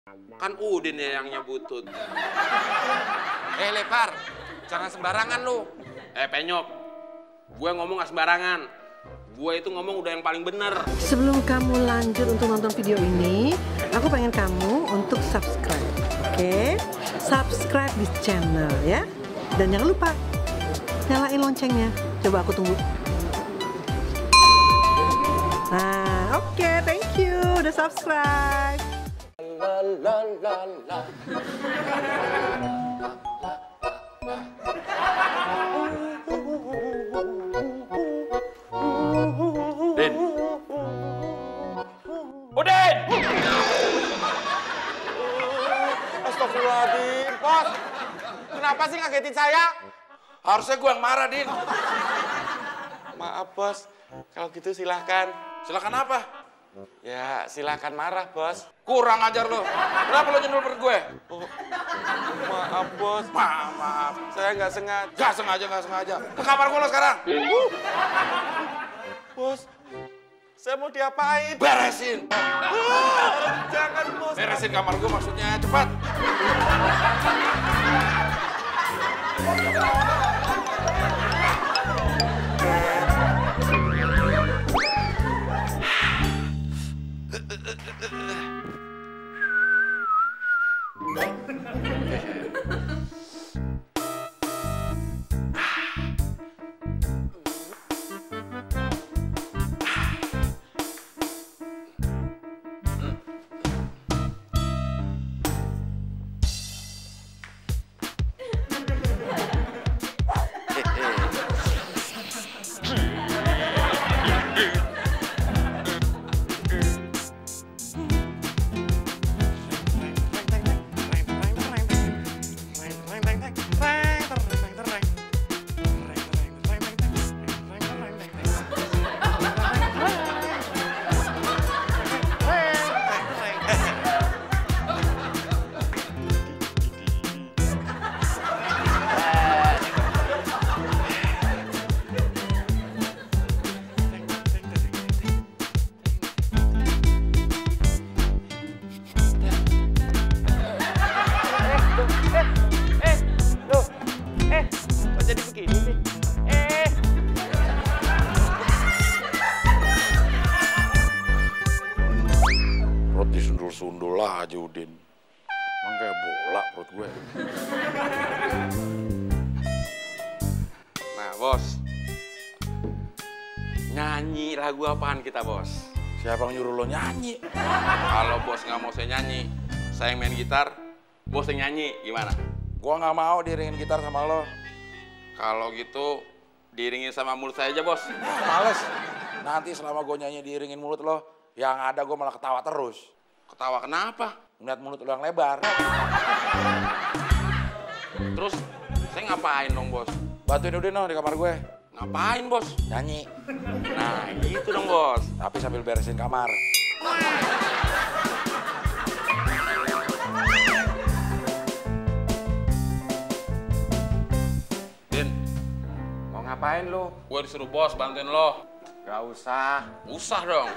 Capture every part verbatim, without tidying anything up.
Kan Udin ya yang nyebutut. Eh, Lepar, jangan sembarangan lu. Eh, Penyok, gue ngomong gak sembarangan. Gue itu ngomong udah yang paling bener. Sebelum kamu lanjut untuk nonton video ini, aku pengen kamu untuk subscribe, oke? Okay? Subscribe di channel ya. Dan jangan lupa nyalain loncengnya. Coba aku tunggu. Nah, oke, okay, thank you udah subscribe. La la la la. Din. Udin! Astagfirullahaladzim, Bos. Kenapa sih ngagetin saya? Harusnya gue yang marah, Din. Maaf, Bos. Kalau gitu silahkan. Silakan apa? Ya, silahkan marah, Bos. Kurang ajar lo. Kenapa lo nyendul perut gue? Oh, maaf, Bos. Maaf, maaf. Saya nggak sengaja. Gak sengaja, gak sengaja. Ke kamar gue lo sekarang. Uh. Bos, saya mau diapain? Beresin. Uh, jangan, Bos. Beresin kamar gue maksudnya. Cepat. Sundul aja Udin. Emang kayak bola perut gue. Nah, Bos. Nyanyi lagu apaan kita, Bos? Siapa yang nyuruh lo nyanyi? Kalau Bos nggak mau saya nyanyi, saya yang main gitar, Bos yang nyanyi, gimana? Gua nggak mau diiringin gitar sama lo. Kalau gitu, diiringin sama mulut saya aja, Bos. Males. Nanti selama gue nyanyi diiringin mulut lo, yang ada gue malah ketawa terus. Ketawa kenapa? Ngeliat mulut lo yang lebar. Terus, saya ngapain dong, Bos? Bantuin Udin dong di kamar gue. Ngapain, Bos? Nyanyi. Nah, gitu dong, Bos. Tapi sambil beresin kamar. Din, mau ngapain lo? Gue disuruh Bos bantuin lo. Gak usah. Usah dong.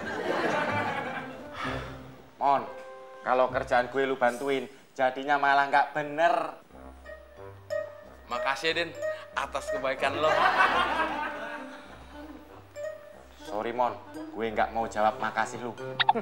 Mon, kalau kerjaan gue lu bantuin, jadinya malah nggak bener. Makasih ya, Din, atas kebaikan lo. Sorry, Mon. Gue nggak mau jawab makasih lu.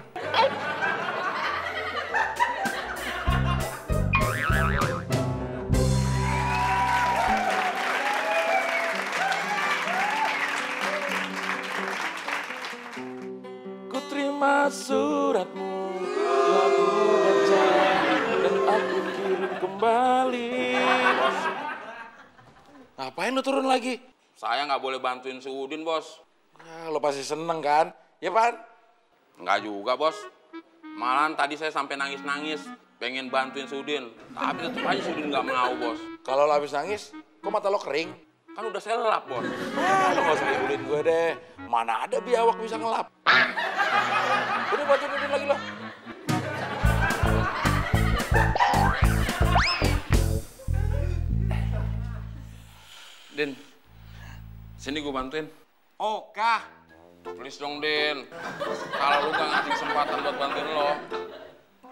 Ku terima suratmu, telah ku baca, dan aku kirim kembali. Ngapain lu turun lagi? Saya nggak boleh bantuin si Udin, Bos. Ya, lo pasti seneng kan? Ya, Pan? Nggak juga, Bos. Malahan tadi saya sampai nangis-nangis, pengen bantuin si Udin. Tapi tetep aja si Udin nggak mau, Bos. Kalau lo habis nangis, kok mata lo kering? Kan udah saya lelap, Bos. Ah, lo gak usah ngibulin gue deh. Mana ada biawak bisa ngelap. Udah bantuin Udin lagi lo. Din, sini gue bantuin. Oka. Please dong, Din. Kalau lu gak ngasih kesempatan buat bantuin lo,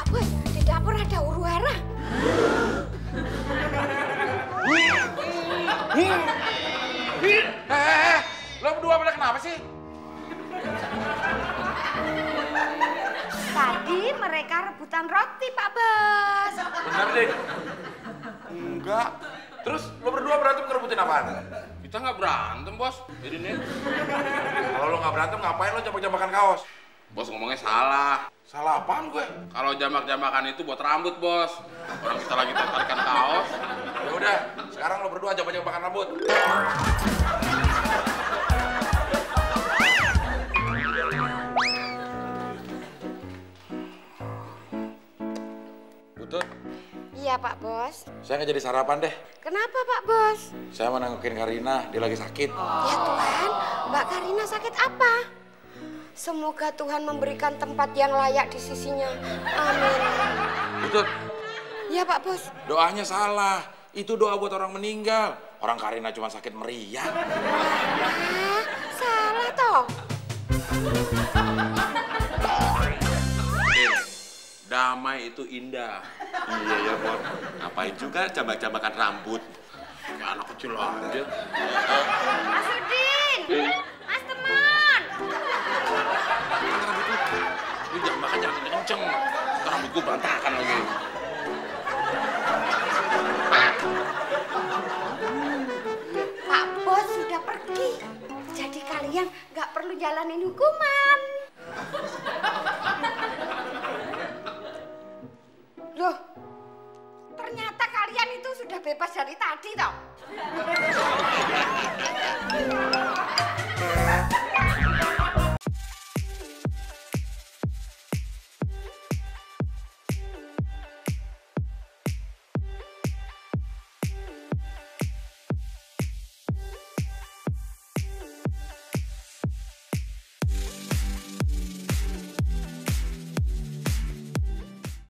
Tadi mereka rebutan roti, Pak Bos. Bener deh. Enggak. Terus lo berdua berantem ngerebutin apaan? Kita nggak berantem, Bos. Jadi nih, Kalau lo nggak berantem ngapain lo jambak-jambakan kaos? Bos ngomongnya salah. Salah apaan gue? Kalau jambak-jambakan itu buat rambut, Bos. Orang kita lagi tarikan kaos. Ya udah, sekarang lo berdua jambak-jambakan rambut. Butut, Iya, Pak Bos. saya nggak jadi sarapan deh. Kenapa, Pak Bos? Saya mau nengokin Karina, dia lagi sakit. Ya Tuhan, Mbak Karina sakit apa? Semoga Tuhan memberikan tempat yang layak di sisinya. Amin. Butut, Ya Pak Bos. doanya salah. Itu doa buat orang meninggal. Orang Karina cuma sakit meriang. Ah, salah toh. Damai itu indah. Iya ya, Bos. Ngapain juga jambak-jambakan rambut? Kayak anak kecil aja. Mas Udin, Mas Teman. Rambut lu, lu jangan makan jangan kenceng. Ntar rambut gua berantakan lagi. Pak Bos sudah pergi. Jadi kalian nggak perlu jalanin hukuman. Loh, ternyata kalian itu sudah bebas dari tadi toh.